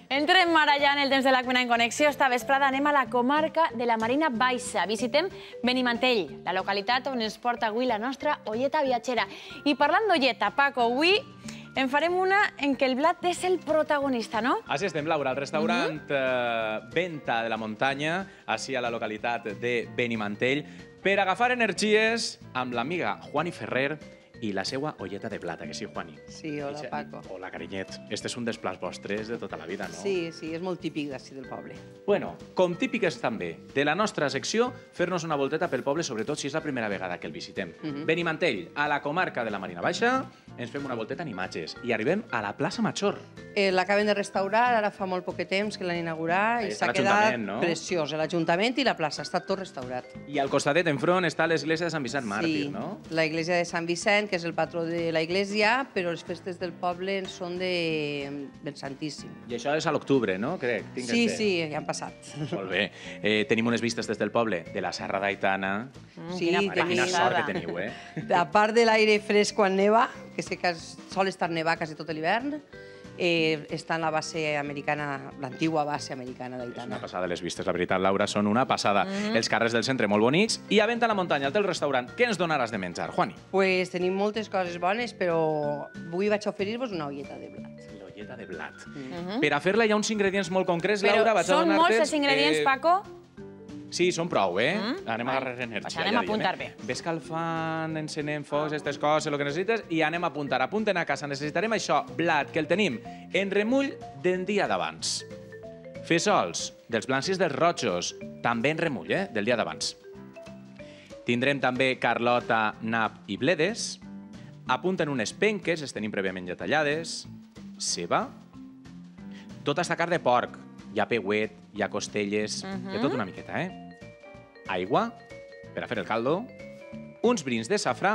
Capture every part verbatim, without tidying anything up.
Entrem ara ja en el temps de la cuina en connexió. Esta vesprada anem a la comarca de la Marina Baixa. Visitem Benimantell, la localitat on ens porta avui la nostra olleta viatgera. I parlant d'olleta, Paco, avui en farem una en què el blat és el protagonista, no? Així estem, Laura, al restaurant Venta de la Muntanya, així a la localitat de Benimantell, per agafar energies amb l'amiga Juani Ferrer i la seva olleta de plata, que sí, Juani? Sí, hola, Paco. Hola, carinyet. Este és un dels plats vostres de tota la vida, no? Sí, sí, és molt típic d'ací del poble. Bueno, com típic és també de la nostra secció fer-nos una volteta pel poble, sobretot si és la primera vegada que el visitem. Benimantell, a la comarca de la Marina Baixa, ens fem una volteta en imatges i arribem a la plaça Major. L'acaben de restaurar, ara fa molt poc temps que l'han inaugurat i s'ha quedat preciós. L'Ajuntament i la plaça, està tot restaurat. I al costadet, enfront, està l'església de Sant Vicent Màrtir, no? Sí, l'església de Sant Vicent, que és el patró de la església, però les festes del poble són del Santíssim. I això és a l'octubre, no? Crec. Sí, sí, ja han passat. Molt bé. Tenim unes vistes des del poble de la Serra d'Aitana. Sí, quina sort que teniu, eh? A part de l'aire fresc quan neva, que sé que sol estar nevat quasi tot l'hivern, està en la base americana, l'antigua base americana d'Aitana. És una passada les vistes, la veritat, Laura, són una passada. Els carrers del centre molt bonics i a Venta a la Muntanya, al teu restaurant, què ens donaràs de menjar, Juani? Pues tenim moltes coses bones, però avui vaig oferir-vos una olleta de blat. L'olleta de blat. Per a fer-la hi ha uns ingredients molt concrets, Laura, vaig a donar-te... Però són molts els ingredients, Paco? Sí, són prou, eh? Anem a agarrar energia. Pues anem a apuntar bé. Ves calfant, encenem focs, aquestes coses, el que necessites, i anem a apuntar. Apunten a casa. Necessitarem això, blat, que el tenim en remull del dia d'abans. Fesols, dels blancs i dels rojos, també en remull, eh? Del dia d'abans. Tindrem també carlota, nap i bledes. Apunten unes penques, les tenim prèviament ja tallades. Ceba. Tota esta carn de porc. Hi ha peuet, hi ha costelles, hi ha tot una miqueta, eh? Aigua, per a fer el caldo, uns brins de safrà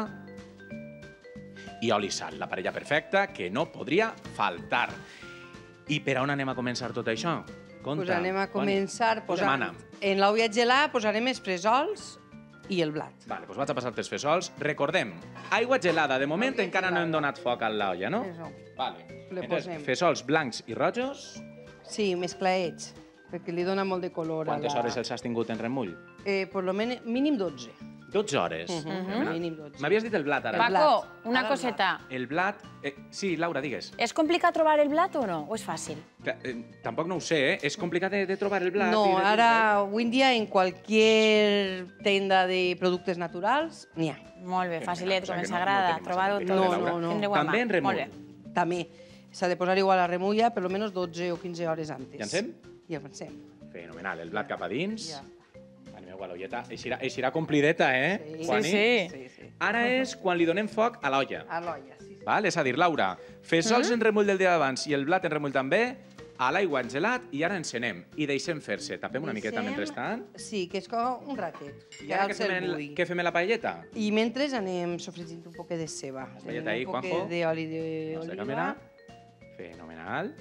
i oli i sal, la parella perfecta que no podria faltar. I per on anem a començar tot això? Doncs anem a començar posant... En l'olla gelada posarem els fesols i el blat. Vale, doncs vaig a passar-te els fesols. Recordem, aigua gelada. De moment encara no hem donat foc a l'olla, no? Vale. Fesols blancs i rojos... Sí, mesclaets, perquè li dona molt de color. Quantes hores els has tingut en remull? Per lo mínim dotze. dotze hores? Mínim dotze. M'havies dit el blat, ara. Paco, una coseta. El blat... Sí, Laura, digues. És complicat trobar el blat o no? O és fàcil? Tampoc no ho sé, eh? És complicat de trobar el blat? No, ara, avui en dia, en qualsevol tenda de productes naturals, n'hi ha. Molt bé, facilet, com ens agrada, trobar-ho tot. No, no, no. També en remull? També. S'ha de posar igual a la remulla per almenys dotze o quinze hores antes. Ja encem? Ja encem. Fenomenal. El blat cap a dins. Animeu a l'olleta. Eixirà complideta, eh? Sí, sí. Ara és quan li donem foc a l'olla. A l'olla, sí. És a dir, Laura, fesols en remull del dia d'abans i el blat en remull també, a l'aigua en gelat i ara encenem i deixem fer-se. Tapem una miqueta mentrestant. Sí, que és com un ratet. I ara què fem a la paelleta? I mentre anem sofregint un poc de ceba. Paelleta ahí, Juanjo. Un poc d'oli d'oliva. Fenomenal.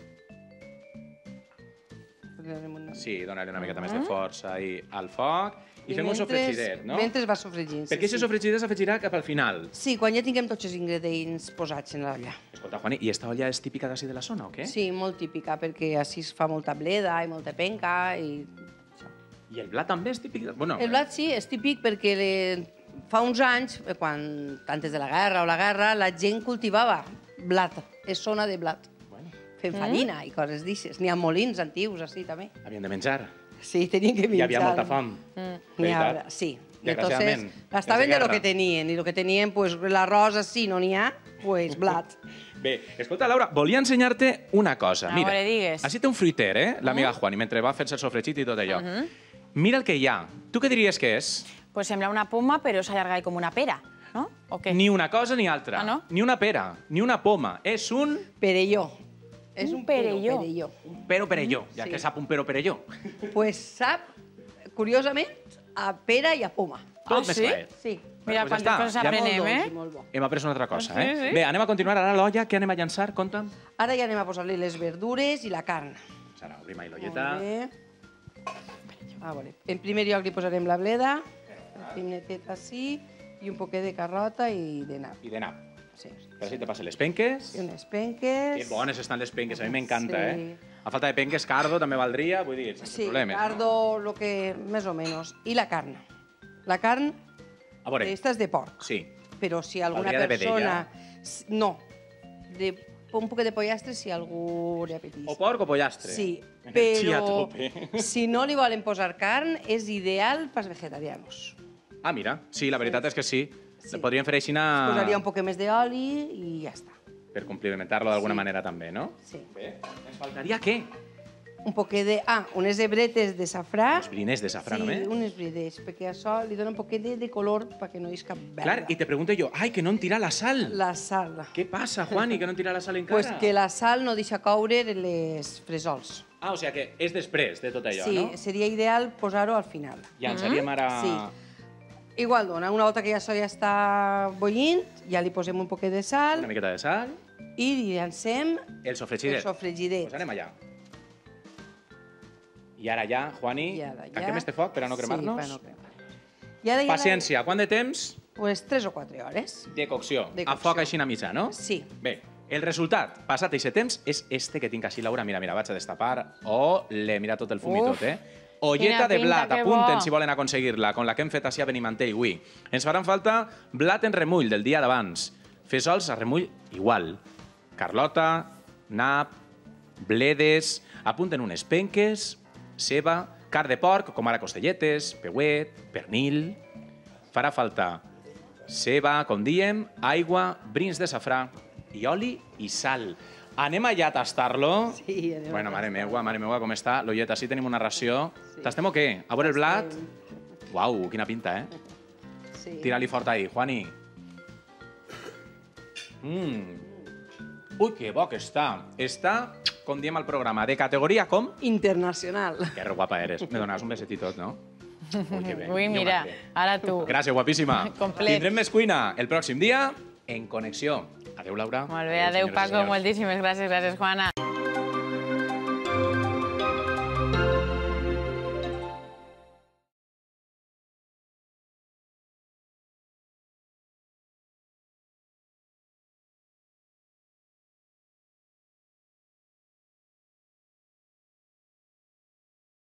Sí, donar-li una miqueta més de força al foc. I fem un sofregidet, no? Mentre va sofregint. Perquè aquest sofregidet s'afegirà cap al final. Sí, quan ja tinguem tots els ingredients posats en l'olla. Escolta, Juani, i esta olla és típica d'ací de la zona, o què? Sí, molt típica, perquè així es fa molta bleda i molta penca i... I el blat també és típic? El blat sí, és típic perquè fa uns anys, quan antes de la guerra o la guerra, la gent cultivava blat, és zona de blat. Fent farina i coses d'aixes. N'hi ha molins antics, així, també. Havien de menjar. Sí, tenien que menjar. Hi havia molta fam. Sí. Entonces, gastaven de lo que tenien. I lo que tenien, pues, l'arròs així no n'hi ha, pues, blat. Bé, escolta, Laura, volia ensenyar-te una cosa. Mira, així té un fruiter, eh, l'amiga Juani, mentre va fer-se el sofregit i tot allò. Mira el que hi ha. Tu què diries que és? Pues sembla una poma, però s'allarga com una pera, no? O què? Ni una cosa ni altra. Ni una pera, ni una poma. És un... Perelló. És un perelló. Un pero perelló, ja que sap un pero perelló. Pues sap, curiosament, a pera i a poma. Tot mesclat. Sí. Mira quantes coses aprenem, eh? Hem après una altra cosa, eh? Bé, anem a continuar ara a l'olla. Què anem a llançar? Conta'm. Ara ja anem a posar-li les verdures i la carn. Ara obrim l'olleta. En primer lloc li posarem la bleda, el pimentet així, i un poquet de carrota i de nap. I de nap. sí. Per així te passen les penques. I unes penques... Que bones estan les penques, a mi m'encanta, Sí. eh? A falta de penques, cardo també valdria, vull dir, sense Sí, problemes. cardo, lo que... més o menos. I la carn. La carn, A veure, esta és de porc. sí. Però si alguna Valdria de persona... No, de un poquet de pollastre si algú li apeteix. O porc o pollastre. Sí, Sí, a però tope. si no li volen posar carn, és ideal pels vegetarianos. Ah, mira, sí, la veritat és que sí. Sí. Podríem fer així Es posaria un poquet més d'oli i ja està. per complementar-lo d'alguna Sí. manera també, no? Sí. Bé, ens faltaria què? Un poquet de... Ah, unes hebretes de safrà. Els briners de safrà, sí, només? unes briders, perquè això li dona un poquet de, de color perquè no hi cap verda. Clar, i te pregunto jo, ai, que no en tira la sal. La sal. Què passa, Juani, que no en tira la sal encara? Pues que la sal no deixa coure les fresols. Ah, o sigui que és després de tot allò, sí, no? seria ideal posar-ho al final. Ja ens havíem ara... Sí. Igual dona, una volta que ja això ja està bullint, ja li posem un poquet de sal Una miqueta de sal. i li llancem El sofregidet. el sofregidet. Pues anem allà. I ara ja, Juani, I ara ja- tanquem este foc per a no cremar-nos? Sí, per no cremar. I ara ja Paciència, quant de temps La... Pues tres o quatre hores. de cocció? De A foc cocció. així a mitjà, no? Sí. Bé, el resultat, passat aquest temps, és este que tinc així, Laura. Mira, mira, vaig a destapar. Oh, le, mira tot el fum i Uf. tot, eh? Olleta Quina de pinta, blat, que apunten bo. si volen aconseguir-la, con la que hem fet així a Benimantell avui. Ens faran falta blat en remull del dia d'abans, fesols a remull igual, carlota, nap, bledes, apunten unes penques, ceba, carn de porc, com ara costelletes, peuet, pernil. Farà falta ceba, com diem, aigua, brins de safrà i oli i sal. Anem allà a tastar-lo? Sí, anem a Bueno, mare tastar-lo. meua, mare meua, com està l'olleta? Sí, tenim una ració. Sí. Tastem o què? A veure el blat? Uau, quina pinta, eh? Sí. Tira-li fort ahí, Juani. Mmm. Ui, que bo que està. Està, com diem al programa, de categoria com? Internacional. Que guapa eres. Me dones un beset i tot, no? Ui, que bé. Ui, Jo mira, m'agrada. ara tu. Gràcies, guapíssima. Complet. Tindrem més cuina el pròxim dia en Connexió. Adéu, Laura. Molt bé, adéu, senyores i Paco, senyors. moltíssimes gràcies, gràcies, Juana.